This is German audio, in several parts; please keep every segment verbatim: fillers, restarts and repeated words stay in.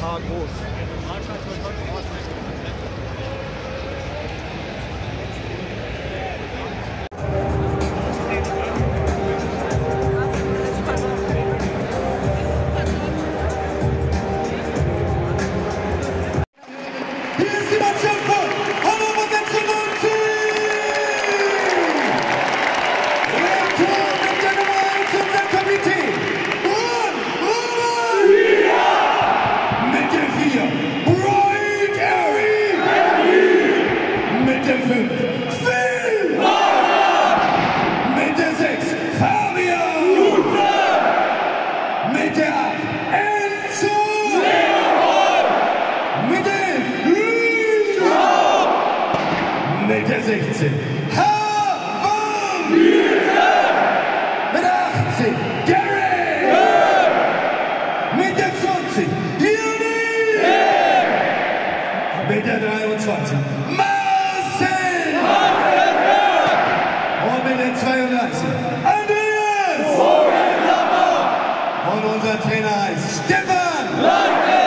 Haar groß. Mit der sechzehn, Havon! Mit der achtzehn, Gary! Mit der zwanzig, Juni! Mit der dreiundzwanzig, Marcel! Und mit der zweiunddreißig, Andreas! Und unser Trainer heißt Stefan!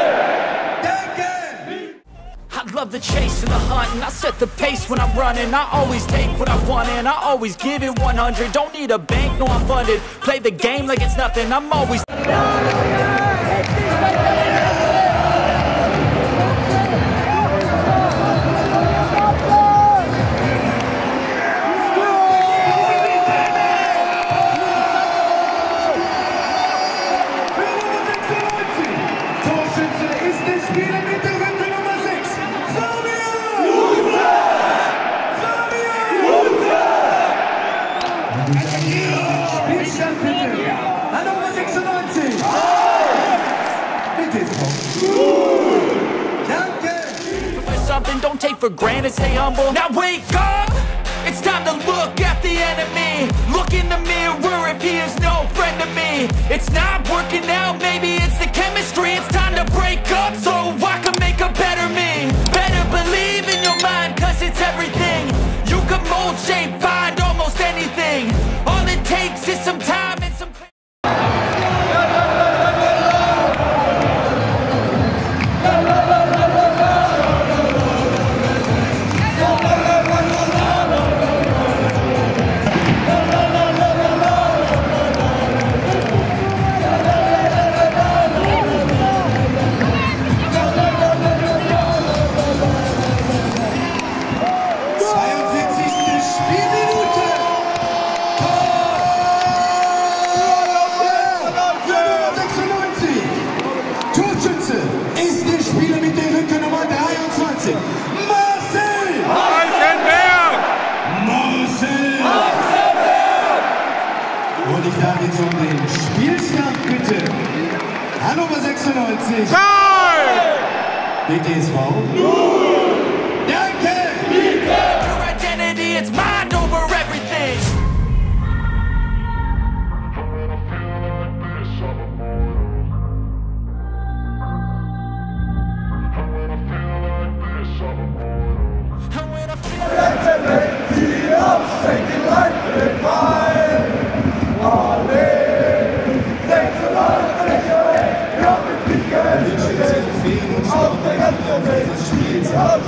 Love the chase and the hunt, and I set the pace when I'm running. I always take what I want and I always give it one hundred. Don't need a bank, no I'm funded. Play the game like it's nothing, I'm always Spielstand bitte! Hannover sechsundneunzig! Bitte! Danke! for something, don't take for granted, stay humble. Now wake up! It's time to look at the enemy. Look in the mirror if he is no friend to me. It's not working out, maybe it's the chemistry. It's time to break up so I can make a better me. Better believe in your mind, cause it's everything. You can mold, shape, find almost anything. All it takes is some time and some ist der Spieler mit der Rückennummer dreiundzwanzig, Marcel! Altenberg! Marcel! Und ich darf jetzt um den Spielstand bitte. Hannover sechsundneunzig. Zeit! B T S V. Null! Danke! Your identity, it's mind over everything. Spiels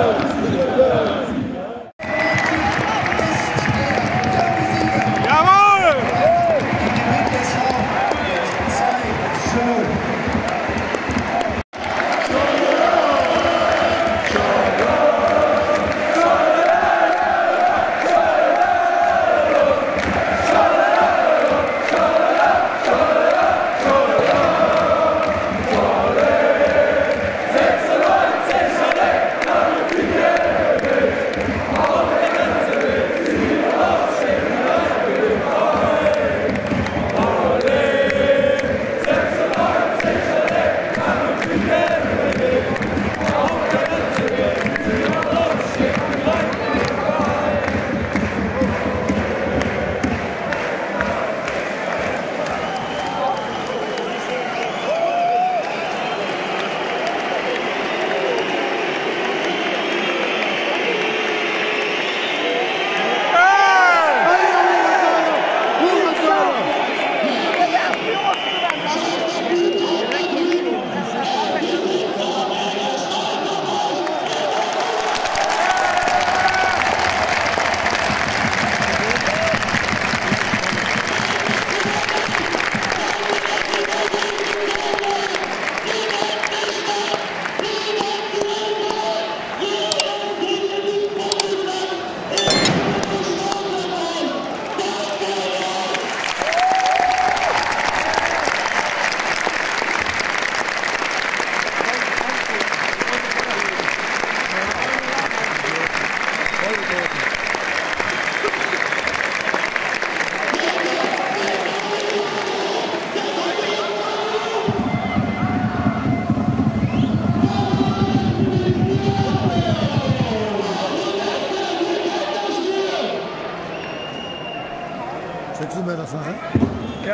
Wechselmelderfahrer? Ja.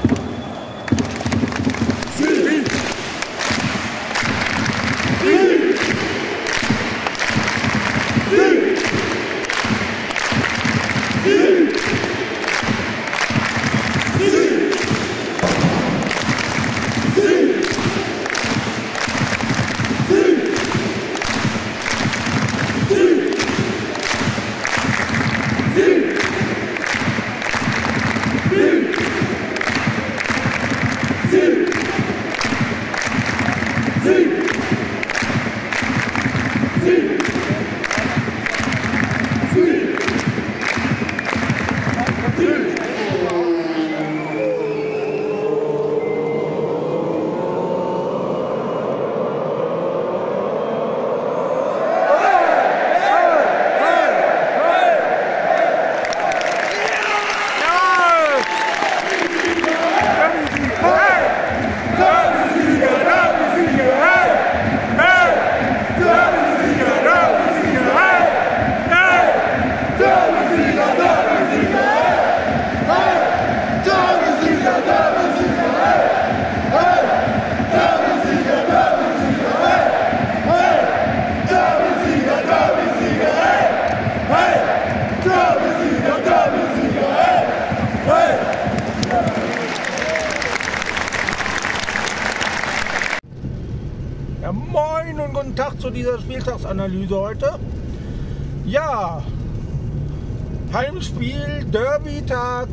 Ja, moin und guten Tag zu dieser Spieltagsanalyse heute. Ja, Heimspiel, Derby-Tag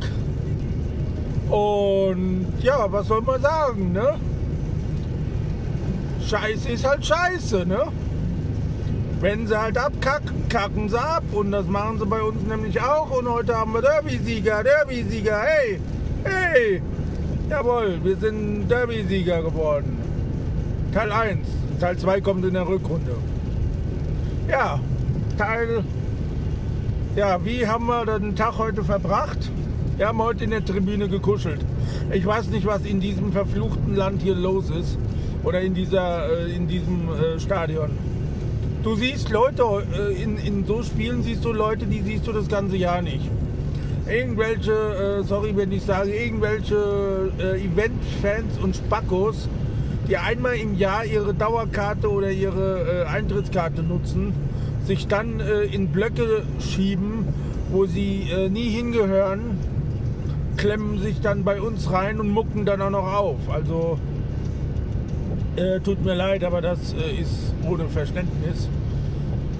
und ja, was soll man sagen, ne? Scheiße ist halt Scheiße, ne? Wenn sie halt abkacken, kacken sie ab und das machen sie bei uns nämlich auch und heute haben wir Derby-Sieger, Derby-Sieger, hey, hey, jawohl, wir sind Derby-Sieger geworden. Teil eins, Teil zwei kommt in der Rückrunde. Ja, Teil, ja, wie haben wir den Tag heute verbracht? Wir haben heute in der Tribüne gekuschelt. Ich weiß nicht, was in diesem verfluchten Land hier los ist oder in, dieser, in diesem Stadion. Du siehst Leute, in, in so Spielen siehst du Leute, die siehst du das ganze Jahr nicht. Irgendwelche, sorry wenn ich sage, irgendwelche Event-Fans und Spackos, die einmal im Jahr ihre Dauerkarte oder ihre äh, Eintrittskarte nutzen, sich dann äh, in Blöcke schieben, wo sie äh, nie hingehören, klemmen sich dann bei uns rein und mucken dann auch noch auf. Also äh, tut mir leid, aber das äh, ist ohne Verständnis.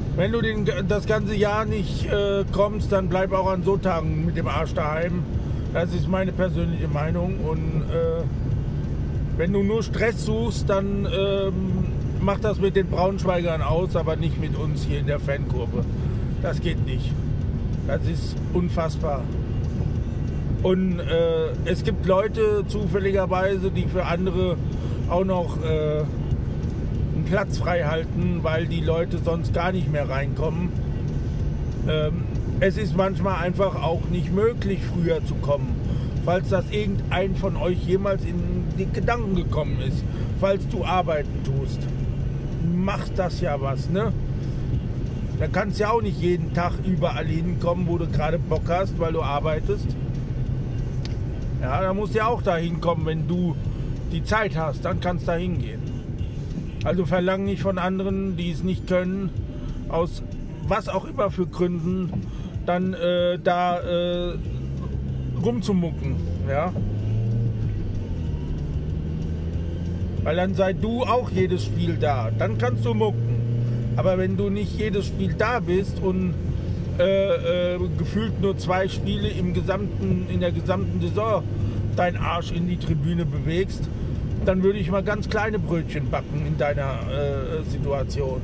Wenn du den, das ganze Jahr nicht äh, kommst, dann bleib auch an so Tagen mit dem Arsch daheim. Das ist meine persönliche Meinung. Und äh, wenn du nur Stress suchst, dann ähm, mach das mit den Braunschweigern aus, aber nicht mit uns hier in der Fankurve. Das geht nicht. Das ist unfassbar. Und äh, es gibt Leute zufälligerweise, die für andere auch noch äh, einen Platz frei halten, weil die Leute sonst gar nicht mehr reinkommen. Ähm, es ist manchmal einfach auch nicht möglich, früher zu kommen. Falls das irgendein von euch jemals in die Gedanken gekommen ist, falls du arbeiten tust, macht das ja was, ne? Da kannst du ja auch nicht jeden Tag überall hinkommen, wo du gerade Bock hast, weil du arbeitest. Ja, da musst du ja auch dahin kommen, wenn du die Zeit hast, dann kannst du da hingehen. Also verlang nicht von anderen, die es nicht können, aus was auch immer für Gründen, dann äh, da äh, rumzumucken, ja. Weil dann sei du auch jedes Spiel da, dann kannst du mucken. Aber wenn du nicht jedes Spiel da bist und äh, äh, gefühlt nur zwei Spiele im gesamten, in der gesamten Saison deinen Arsch in die Tribüne bewegst, dann würde ich mal ganz kleine Brötchen backen in deiner äh, Situation.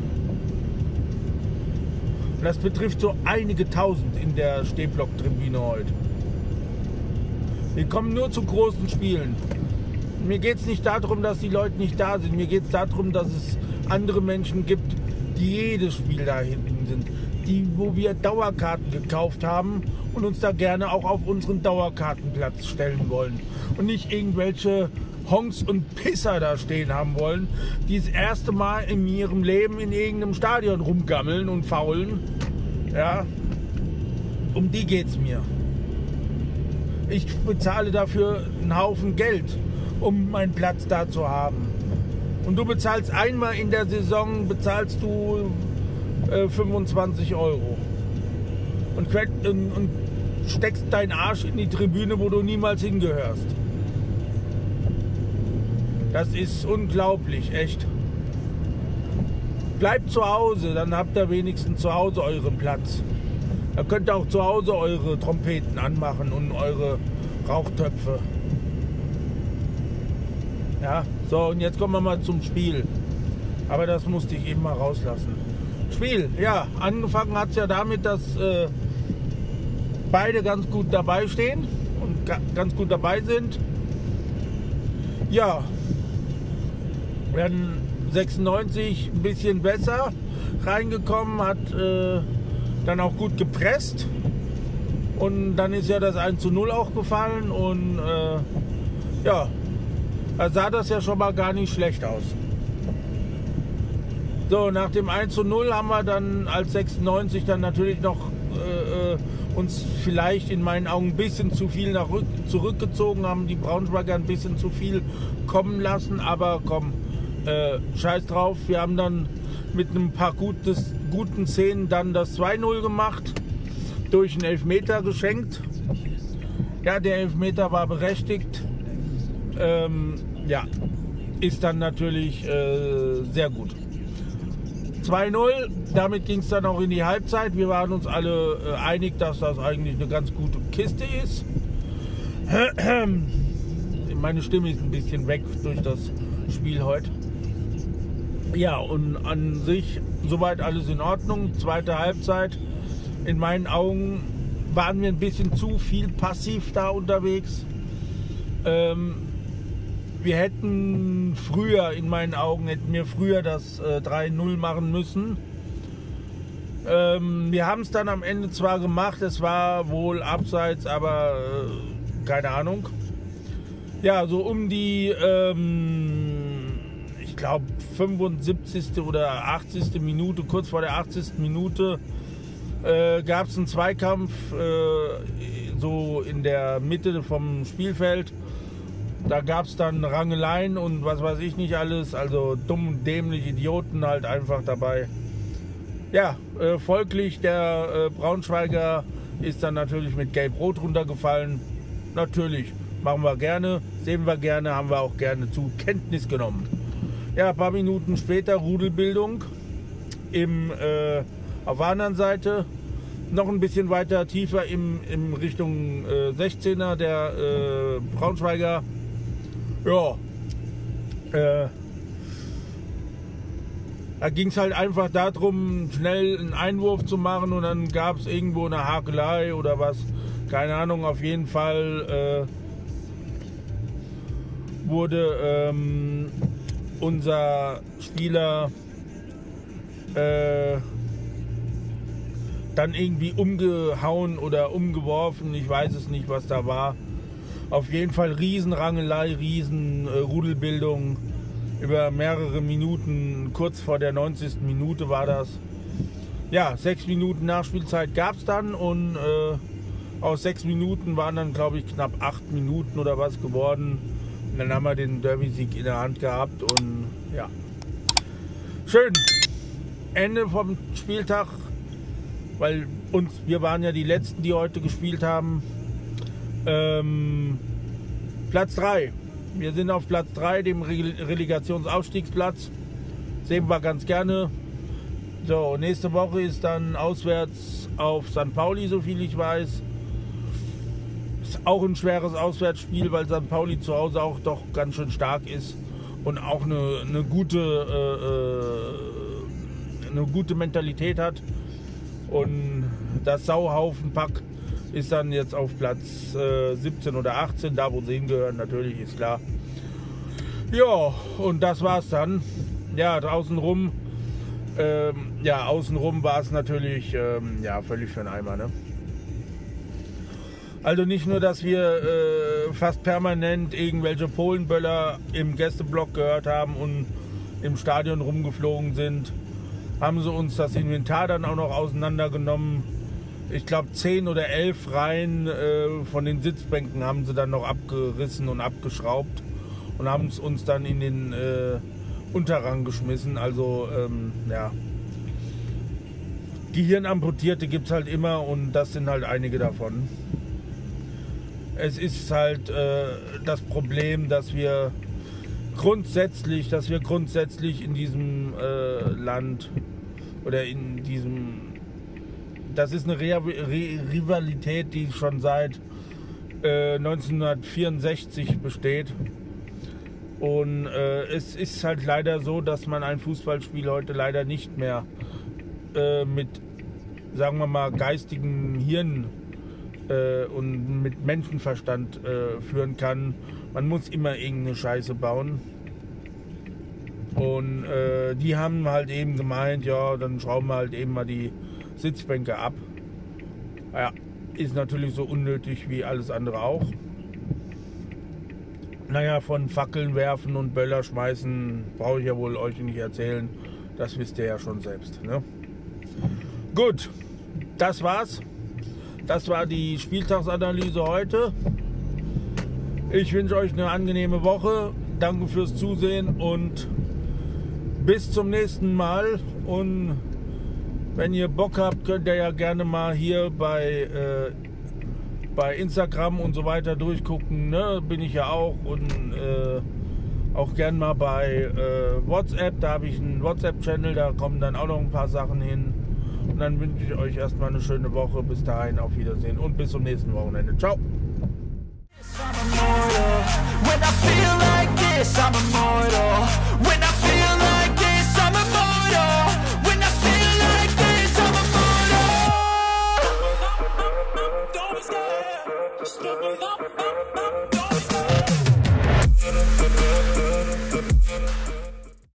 Und das betrifft so einige Tausend in der Stehblock-Tribüne heute. Wir kommen nur zu großen Spielen. Mir geht es nicht darum, dass die Leute nicht da sind. Mir geht es darum, dass es andere Menschen gibt, die jedes Spiel da hinten sind. Die, wo wir Dauerkarten gekauft haben und uns da gerne auch auf unseren Dauerkartenplatz stellen wollen. Und nicht irgendwelche Honks und Pisser da stehen haben wollen, die das erste Mal in ihrem Leben in irgendeinem Stadion rumgammeln und faulen. Ja, um die geht's mir. Ich bezahle dafür einen Haufen Geld, um meinen Platz da zu haben. Und du bezahlst einmal in der Saison, bezahlst du äh, fünfundzwanzig Euro. Und, und, und steckst deinen Arsch in die Tribüne, wo du niemals hingehörst. Das ist unglaublich, echt. Bleibt zu Hause, dann habt ihr wenigstens zu Hause euren Platz. Da könnt ihr auch zu Hause eure Trompeten anmachen und eure Rauchtöpfe. Ja, so, und jetzt kommen wir mal zum Spiel. Aber das musste ich eben mal rauslassen. Spiel, ja, angefangen hat es ja damit, dass äh, beide ganz gut dabei stehen und ga ganz gut dabei sind. Ja, werden sechsundneunzig ein bisschen besser reingekommen, hat äh, dann auch gut gepresst. Und dann ist ja das eins zu null auch gefallen und äh, ja, da sah das ja schon mal gar nicht schlecht aus. So, nach dem eins zu null haben wir dann als sechsundneunzig dann natürlich noch äh, uns vielleicht in meinen Augen ein bisschen zu viel nach zurückgezogen, haben die Braunschweiger ein bisschen zu viel kommen lassen, aber komm, äh, scheiß drauf, wir haben dann mit ein paar gutes, guten Szenen dann das zwei null gemacht, durch einen Elfmeter geschenkt. Ja, der Elfmeter war berechtigt. Ähm, ja, ist dann natürlich äh, sehr gut. zwei null, damit ging es dann auch in die Halbzeit. Wir waren uns alle äh, einig, dass das eigentlich eine ganz gute Kiste ist. Meine Stimme ist ein bisschen weg durch das Spiel heute. Ja, und an sich soweit alles in Ordnung. Zweite Halbzeit. In meinen Augen waren wir ein bisschen zu viel passiv da unterwegs. Ähm, wir hätten früher, in meinen Augen, hätten wir früher das äh, drei null machen müssen. Ähm, wir haben es dann am Ende zwar gemacht, es war wohl abseits, aber äh, keine Ahnung. Ja, so um die, ähm, ich glaube, fünfundsiebzigste oder achtzigste Minute, kurz vor der achtzigsten Minute, äh, gab es einen Zweikampf äh, so in der Mitte vom Spielfeld. Da gab es dann Rangeleien und was weiß ich nicht alles, also dumm und dämlich, Idioten halt einfach dabei. Ja, äh, folglich der äh, Braunschweiger ist dann natürlich mit Gelb-Rot runtergefallen. Natürlich, machen wir gerne, sehen wir gerne, haben wir auch gerne zur Kenntnis genommen. Ja, ein paar Minuten später Rudelbildung im äh, Auf der anderen Seite noch ein bisschen weiter tiefer im, in Richtung äh, sechzehner der äh, Braunschweiger. Ja, äh, da ging es halt einfach darum, schnell einen Einwurf zu machen und dann gab es irgendwo eine Hakelei oder was. Keine Ahnung, auf jeden Fall äh, wurde ähm, unser Spieler äh, dann irgendwie umgehauen oder umgeworfen. Ich weiß es nicht, was da war. Auf jeden Fall Riesenrangelei, Riesenrudelbildung äh, über mehrere Minuten. Kurz vor der neunzigsten Minute war das. Ja, sechs Minuten Nachspielzeit gab es dann und äh, aus sechs Minuten waren dann, glaube ich, knapp acht Minuten oder was geworden. Und dann haben wir den Derby-Sieg in der Hand gehabt und ja. Schön. Ende vom Spieltag, weil uns, wir waren ja die Letzten, die heute gespielt haben. Ähm, Platz drei. Wir sind auf Platz drei, dem Relegationsaufstiegsplatz. Sehen wir ganz gerne. So, nächste Woche ist dann auswärts auf Sankt Pauli, so viel ich weiß. Ist auch ein schweres Auswärtsspiel, weil Sankt Pauli zu Hause auch doch ganz schön stark ist und auch eine, eine, gute, äh, eine gute Mentalität hat. Und das Sauhaufenpack ist dann jetzt auf Platz äh, siebzehn oder achtzehn, da wo sie hingehören, natürlich, ist klar. Ja, und das war's dann. Ja, draußen rum, ähm, ja, außenrum war es natürlich ähm, ja, völlig für den Eimer, ne? Also nicht nur, dass wir äh, fast permanent irgendwelche Polenböller im Gästeblock gehört haben und im Stadion rumgeflogen sind, haben sie uns das Inventar dann auch noch auseinandergenommen. Ich glaube zehn oder elf Reihen äh, von den Sitzbänken haben sie dann noch abgerissen und abgeschraubt und haben es uns dann in den äh, Unterrang geschmissen. Also ähm, ja, Gehirnamputierte gibt es halt immer und das sind halt einige davon. Es ist halt äh, das Problem, dass wir grundsätzlich, dass wir grundsätzlich in diesem äh, Land oder in diesem, das ist eine Re Re Rivalität, die schon seit äh, neunzehnhundertvierundsechzig besteht. Und äh, es ist halt leider so, dass man ein Fußballspiel heute leider nicht mehr äh, mit, sagen wir mal, geistigem Hirn äh, und mit Menschenverstand äh, führen kann. Man muss immer irgendeine Scheiße bauen. Und äh, die haben halt eben gemeint, ja, dann schrauben wir halt eben mal die Sitzbänke ab. Ja, ist natürlich so unnötig wie alles andere auch. Naja, von Fackeln werfen und Böller schmeißen brauche ich ja wohl euch nicht erzählen. Das wisst ihr ja schon selbst, ne? Gut, das war's. Das war die Spieltagsanalyse heute. Ich wünsche euch eine angenehme Woche. Danke fürs Zusehen und bis zum nächsten Mal. Und wenn ihr Bock habt, könnt ihr ja gerne mal hier bei, äh, bei Instagram und so weiter durchgucken. Ne? Bin ich ja auch. Und äh, auch gern mal bei äh, WhatsApp. Da habe ich einen WhatsApp-Channel. Da kommen dann auch noch ein paar Sachen hin. Und dann wünsche ich euch erstmal eine schöne Woche. Bis dahin, auf Wiedersehen und bis zum nächsten Wochenende. Ciao. When I feel like this, I'm immortal. When I feel like this, I'm immortal. When I feel like this, I'm immortal. Don't be scared. Step it up, up, up.